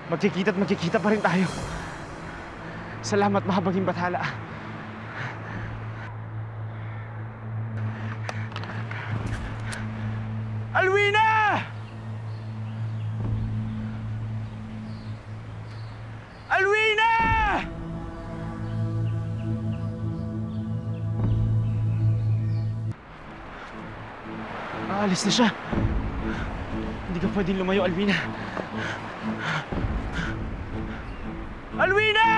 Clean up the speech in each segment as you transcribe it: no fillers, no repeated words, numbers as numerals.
magkikita pa rin tayo. Salamat, mahabaging bathala. Alwina! Alwina! Aalis na siya. Hindi ka pwedeng lumayo, Alwina. Alwina!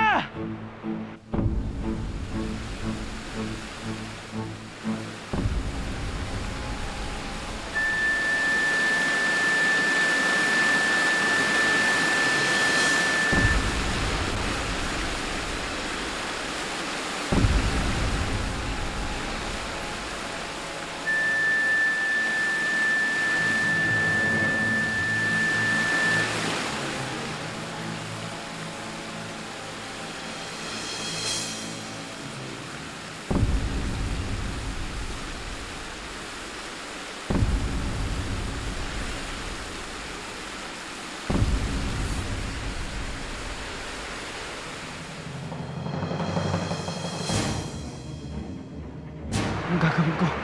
Anong gagawin ko?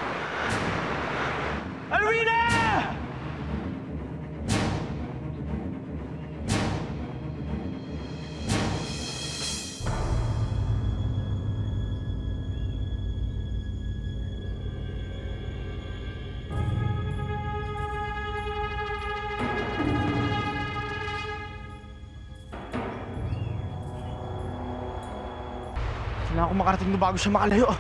Alwina! Kailangan ko makarating doon bago siya makalayo.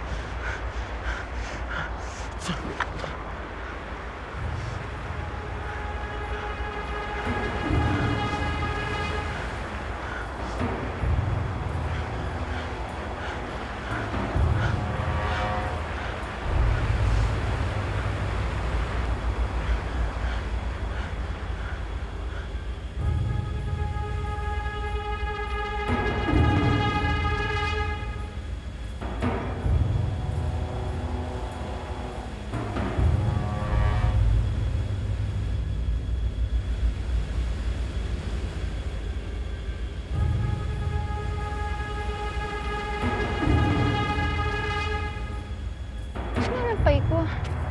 Ko.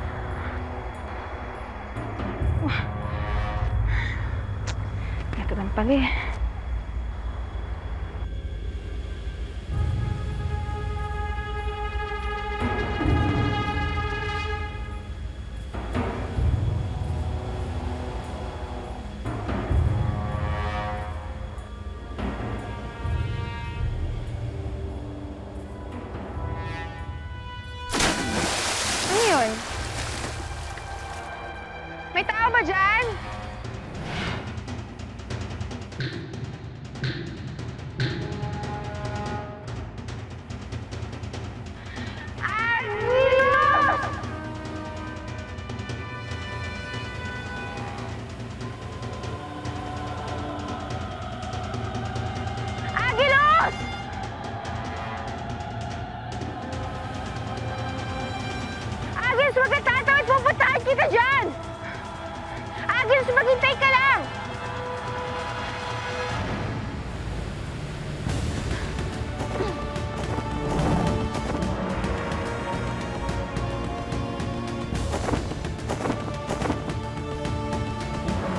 Ito lang pala eh. May tao ba dyan? Aguilus! Aguilus! Aguilus, huwag ka tatawid! Pupuntahan kita dyan! Aguilus, maghintay ka lang!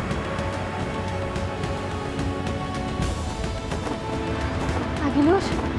Aguilus?